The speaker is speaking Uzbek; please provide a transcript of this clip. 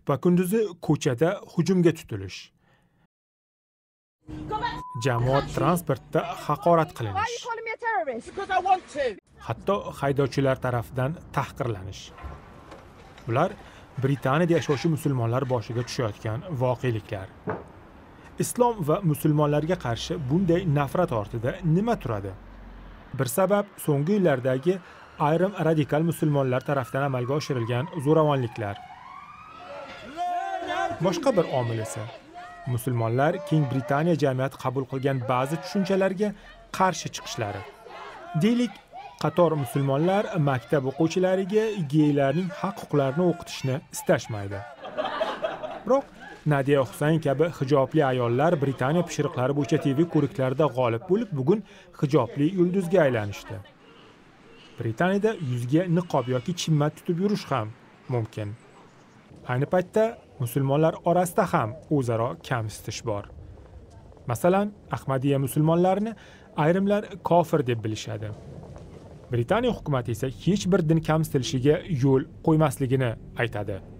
va kunduzi ko'chada hujumga tutilish, jamoat transportida haqorat qilinish, hatto haydovchilar tarafidan tahqirlanish. Bular Britaniyada yashovchi musulmonlar boshiga tushayotgan voqeliklar. Islom va musulmonlarga qarshi bunday nafrat ortida nima turadi? Bir sabab so'nggi yillardagi ayrim radikal musulmonlar tarafidan amalga oshirilgan zo'ravonliklar. Boshqa bir omil esa musulmonlar Keng Britaniya jamiyati qabul qilgan ba'zi tushunchalarga qarshi chiqishlari. Deylik, qator musulmonlar maktab o'quvchilariga geylarning haq-huquqlarini o'qitishni istashmaydi. Biroq Nadia Husayn kabi hijobli ayollar Britaniya pishiriqlari bo'yicha TV ko'riklarida g'olib bo'lib, bugun hijobli yulduzga aylanishdi. Britaniyada yuzga niqob yoki chimmat tutib yurish ham mumkin. Ayni paytda musulmonlar orasida ham o'zaro kamsitish bor. Masalan, Ahmadiyya musulmonlarini ayrimlar kofir deb bilishadi. Britaniya hukumati esa hech bir din kamsitilishiga yo'l qo'ymasligini aytadi.